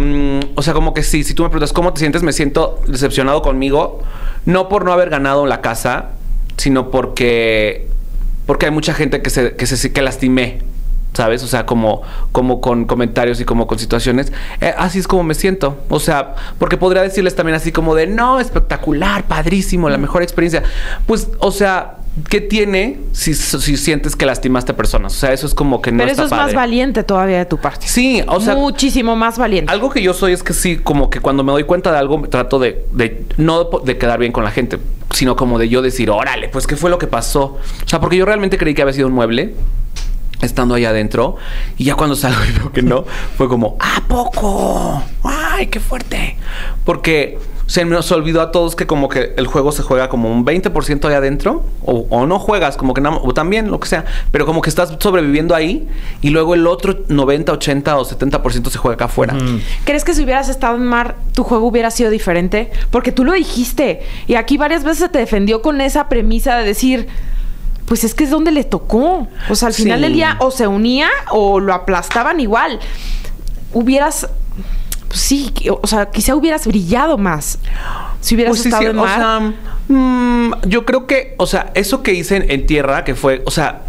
o sea, como que sí, si tú me preguntas cómo te sientes, me siento decepcionado conmigo, no por no haber ganado la casa, sino porque hay mucha gente que lastimé, ¿sabes? O sea, como con comentarios y como con situaciones. Así es como me siento. O sea, porque podría decirles también así como de, no, espectacular, padrísimo, la mejor experiencia. Pues, o sea, ¿qué tiene si sientes que lastimaste a personas? O sea, eso es como que no Pero está eso es padre. más valiente todavía de tu parte. Sí, o sea... muchísimo más valiente. Algo que yo soy es que sí, como que cuando me doy cuenta de algo, trato de no de quedar bien con la gente, sino como de yo decir, órale, pues, ¿qué fue lo que pasó? O sea, porque yo realmente creí que había sido un mueble estando ahí adentro, y ya cuando salgo y veo que no, fue como, ¿a poco? ¡Ay, qué fuerte! Porque se nos olvidó a todos que como que el juego se juega como un 20% ahí adentro, o no juegas, como que nada, o también, lo que sea, pero como que estás sobreviviendo ahí, y luego el otro 90, 80 o 70% se juega acá afuera. ¿Crees que si hubieras estado en mar, tu juego hubiera sido diferente? Porque tú lo dijiste, y aquí varias veces se te defendió con esa premisa de decir... Pues es que es donde le tocó. O sea, al final del día o se unía o lo aplastaban igual. Hubieras... Pues sí, o sea, quizá hubieras brillado más si hubieras estado en mar. O sea, yo creo que... O sea, eso que hice en tierra, que fue... O sea,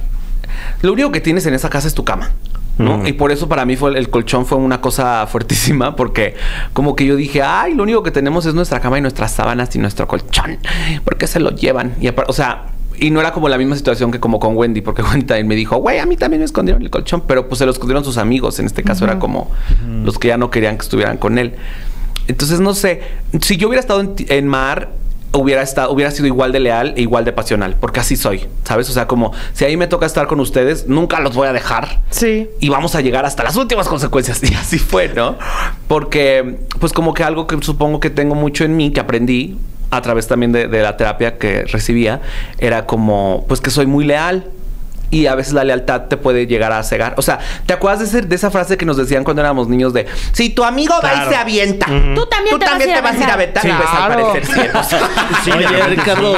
lo único que tienes en esa casa es tu cama, ¿no? Y por eso para mí el colchón fue una cosa fuertísima, porque como que yo dije, ay, lo único que tenemos es nuestra cama y nuestras sábanas y nuestro colchón. ¿Por qué se lo llevan? Y o sea... Y no era como la misma situación que como con Wendy, porque Wendy también me dijo, güey, a mí también me escondieron el colchón, pero pues se lo escondieron sus amigos. En este caso era como los que ya no querían que estuvieran con él. Entonces, no sé, si yo hubiera estado en mar, hubiera sido igual de leal e igual de pasional, porque así soy, ¿sabes? O sea, como si ahí me toca estar con ustedes, nunca los voy a dejar. Sí. Y vamos a llegar hasta las últimas consecuencias. Y así fue, ¿no? Porque, pues como que algo que supongo que tengo mucho en mí, que aprendí a través también de la terapia que recibía, era como, pues que soy muy leal. Y a veces la lealtad te puede llegar a cegar. O sea, ¿te acuerdas de esa frase que nos decían cuando éramos niños de si tu amigo va y se avienta, tú también te vas a ir a aventar? Sí, pues al parecer sí. O sea, Sí, oye, Ricardo,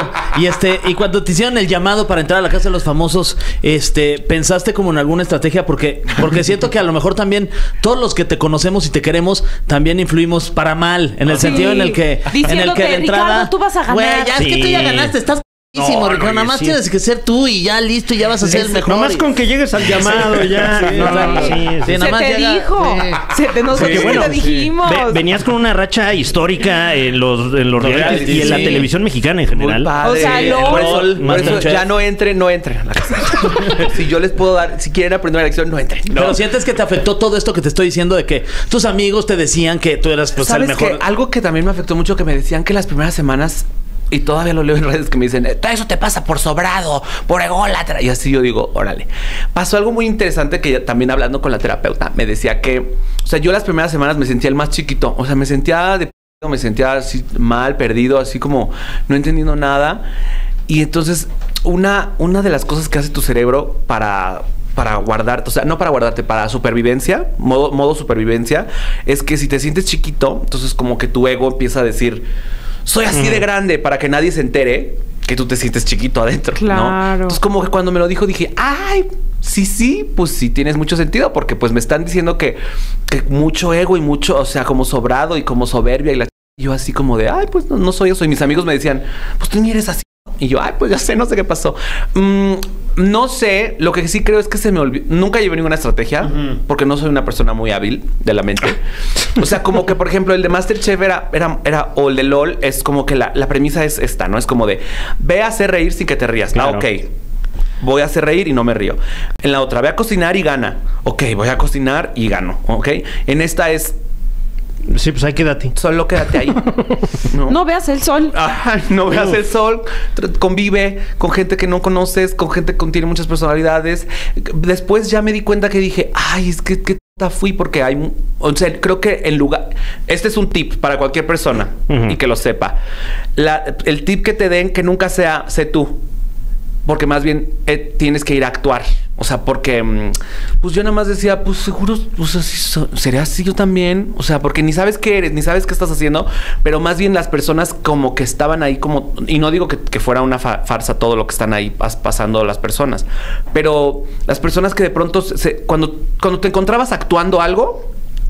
y cuando te hicieron el llamado para entrar a la casa de los famosos, ¿pensaste como en alguna estrategia? Porque siento que a lo mejor también todos los que te conocemos y te queremos también influimos para mal, en el sentido en el que diciéndote, de entrada, Ricardo, tú vas a ganar. güey, ya es que tú ya ganaste, estás Ricardo, nada más tienes que ser tú y ya listo y ya vas a ser el mejor. Nomás con que llegues al llamado ya. nada Se más te dijo. Nosotros bueno, te dijimos. Venías con una racha histórica en los realities y en la televisión mexicana en general. muy padre. O sea, por eso ya no entren a la casa. Si yo les puedo dar, si quieren aprender una lección, no entren. No. Pero sientes que te afectó todo esto que te estoy diciendo de que tus amigos te decían que tú eras pues el ¿Sabes mejor. qué? Algo que también me afectó mucho, que me decían que las primeras semanas, y todavía lo leo en redes, que me dicen, eso te pasa por sobrado, por ególatra. Y así yo digo, órale. Pasó algo muy interesante que también hablando con la terapeuta, me decía que, o sea, yo las primeras semanas me sentía el más chiquito. O sea, me sentía me sentía así mal, perdido, así como no entendiendo nada. Y entonces, una de las cosas que hace tu cerebro para guardarte, o sea, no para guardarte, para supervivencia, modo supervivencia, es que si te sientes chiquito, entonces como que tu ego empieza a decir, soy así de grande, para que nadie se entere que tú te sientes chiquito adentro, claro, ¿no? Entonces como que cuando me lo dijo dije, ay, sí, pues sí tienes mucho sentido, porque pues me están diciendo que mucho ego y mucho, o sea, como sobrado y como soberbia, y yo así como de, ay, pues no soy eso. Y mis amigos me decían, pues tú ni eres así. Y yo, ay, pues ya sé, no sé qué pasó. No sé, lo que sí creo es que se me olvidó. Nunca llevé ninguna estrategia, porque no soy una persona muy hábil de la mente. O sea, como que, por ejemplo, el de MasterChef era o el de LOL, es como que la premisa es esta, ¿no? Es como de, ve a hacer reír sin que te rías. Claro. Ah, ok. Voy a hacer reír y no me río. En la otra, ve a cocinar y gana. Ok, voy a cocinar y gano. Ok. En esta es, Sí, pues ahí quédate. solo quédate ahí. No veas el sol. Ajá, no veas el sol, convive con gente que no conoces, con gente que tiene muchas personalidades. Después ya me di cuenta que dije, ay, es que fui, porque hay, o sea, creo que en lugar, este es un tip para cualquier persona y que lo sepa. El tip que te den, que nunca sea, sé tú, porque más bien tienes que ir a actuar. O sea, porque pues yo nada más decía, pues seguro, pues así seré así yo también. O sea, porque ni sabes qué eres, ni sabes qué estás haciendo, pero más bien las personas como que estaban ahí como, y no digo que fuera una farsa todo lo que están ahí pasando las personas, pero las personas que de pronto cuando te encontrabas actuando algo,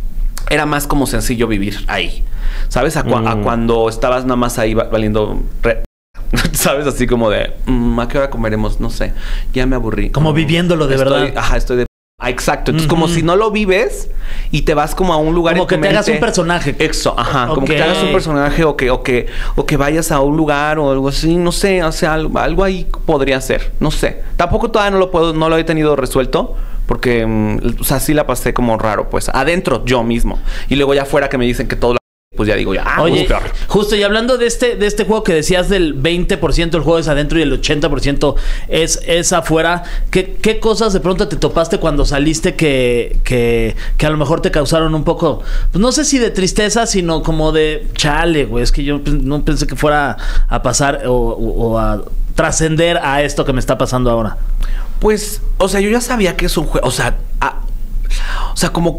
era más como sencillo vivir ahí. ¿Sabes? A cuando estabas nada más ahí valiendo... ¿Sabes? Así como de... ¿a qué hora comeremos? No sé. Ya me aburrí. Como viviéndolo de verdad. Ajá, estoy de... exacto. Entonces, como si no lo vives y te vas como a un lugar... Como que te hagas un personaje. Eso, ajá. Como que te hagas un personaje o que vayas a un lugar o algo así. No sé, o sea, algo ahí podría ser. No sé. Tampoco todavía no lo he tenido resuelto. Porque, o sea, sí la pasé como raro, pues. Adentro, yo mismo. Y luego ya afuera que me dicen que todo lo... pues ya digo, ya. Oye, justo, y hablando de este juego que decías del 20% del juego es adentro y el 80% es afuera, ¿qué cosas de pronto te topaste cuando saliste que a lo mejor te causaron un poco, pues no sé si de tristeza, sino como de chale, güey, es que yo no pensé que fuera a pasar o a trascender a esto que me está pasando ahora? Pues, o sea, yo ya sabía que es un juego, o sea, como...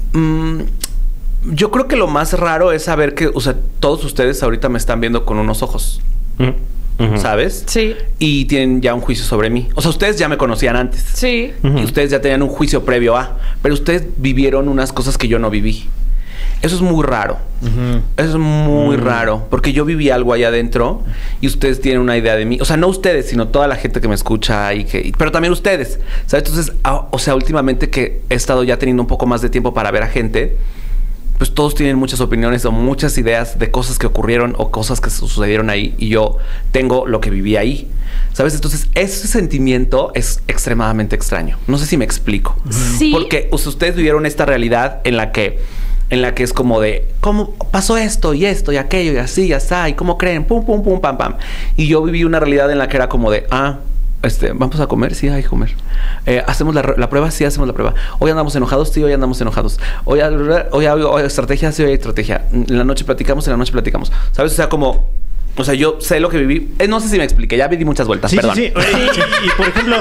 yo creo que lo más raro es saber que, o sea, todos ustedes ahorita me están viendo con unos ojos. ¿Sabes? Sí. Y tienen ya un juicio sobre mí. O sea, ustedes ya me conocían antes. Sí. Y ustedes ya tenían un juicio previo a. Pero ustedes vivieron unas cosas que yo no viví. Eso es muy raro. Eso es muy raro. Porque yo viví algo allá adentro y ustedes tienen una idea de mí. O sea, no ustedes, sino toda la gente que me escucha pero también ustedes. ¿Sabes? Entonces, o sea, últimamente que he estado ya teniendo un poco más de tiempo para ver a gente... pues todos tienen muchas opiniones o muchas ideas de cosas que ocurrieron o cosas que sucedieron ahí y yo tengo lo que viví ahí, ¿sabes? Entonces, ese sentimiento es extremadamente extraño. No sé si me explico. Sí. Porque ustedes vivieron esta realidad en la que es como de, ¿cómo pasó esto y aquello y así, y así, y cómo creen? Pum, pum, pum, pam, pam. Y yo viví una realidad en la que era como de, ¿vamos a comer? Sí, hay que comer. ¿Hacemos la prueba? Sí, hacemos la prueba. ¿Hoy andamos enojados? Sí, hoy andamos enojados. ¿Hoy hay estrategia? Sí, hoy hay estrategia. En la noche platicamos, ¿sabes? O sea, como... O sea, yo sé lo que viví. No sé si me expliqué. Ya di muchas vueltas, sí, perdón. Sí. Y por ejemplo...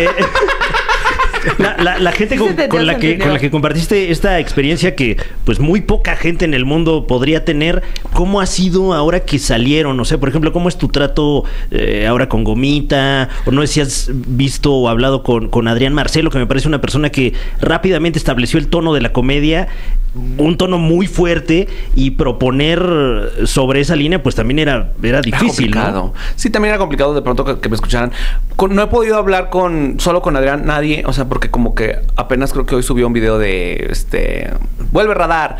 La gente con la que compartiste esta experiencia que pues muy poca gente en el mundo podría tener, ¿cómo ha sido ahora que salieron? O sea, por ejemplo, ¿cómo es tu trato ahora con Gomita? O no sé si has visto o hablado con Adrián Marcelo, que me parece una persona que rápidamente estableció el tono de la comedia, un tono muy fuerte, y proponer sobre esa línea pues también era difícil, ¿no? Sí, también era complicado de pronto que me escucharan. No he podido hablar solo con Adrián, nadie, o sea, porque como que apenas creo que hoy subió un video de vuelve Radar.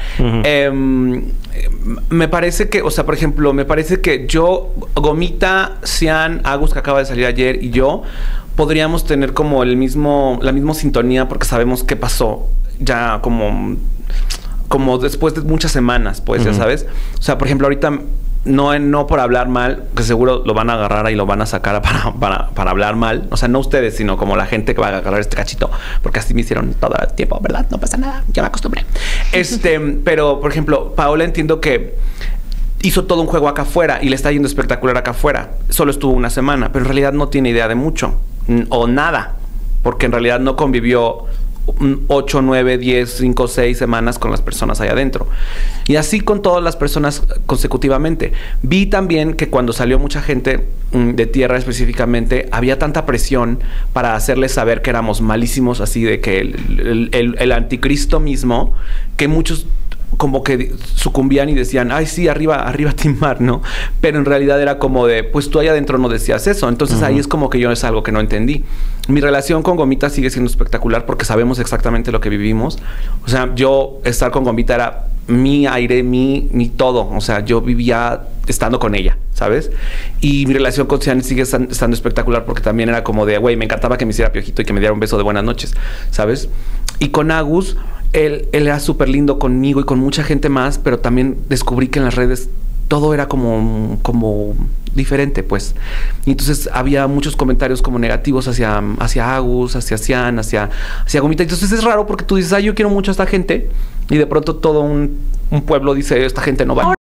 Me parece que, o sea, por ejemplo, me parece que yo, Gomita, Cian, Agus, que acaba de salir ayer, y yo podríamos tener como la misma sintonía porque sabemos qué pasó ya como después de muchas semanas, pues, ya sabes. O sea, por ejemplo, ahorita no por hablar mal, que seguro lo van a agarrar y lo van a sacar para hablar mal. O sea, no ustedes, sino como la gente que va a agarrar este cachito. Porque así me hicieron todo el tiempo, ¿verdad? No pasa nada, ya me acostumbré. Pero, por ejemplo, Paola entiendo que hizo todo un juego acá afuera y le está yendo espectacular acá afuera. Solo estuvo una semana, pero en realidad no tiene idea de mucho. O nada. Porque en realidad no convivió 8, 9, 10, 5, 6 semanas con las personas ahí adentro. Y así con todas las personas consecutivamente. Vi también que cuando salió mucha gente de tierra específicamente, había tanta presión para hacerles saber que éramos malísimos, así de que el anticristo mismo, que muchos como que sucumbían y decían, ay, sí, arriba Team Mar, ¿no? Pero en realidad era como de, pues tú allá adentro no decías eso. Entonces ahí es como que yo es algo que no entendí. Mi relación con Gomita sigue siendo espectacular porque sabemos exactamente lo que vivimos. O sea, yo estar con Gomita era mi aire, mi todo. O sea, yo vivía estando con ella, ¿sabes? Y mi relación con Cian sigue estando espectacular porque también era como de, güey, me encantaba que me hiciera piojito y que me diera un beso de buenas noches, ¿sabes? Y con Agus, él era súper lindo conmigo y con mucha gente más, pero también descubrí que en las redes todo era como diferente, pues. Y entonces había muchos comentarios como negativos hacia Agus, hacia Cian, hacia Gomita. Entonces es raro porque tú dices, yo quiero mucho a esta gente, y de pronto todo un pueblo dice, esta gente no va.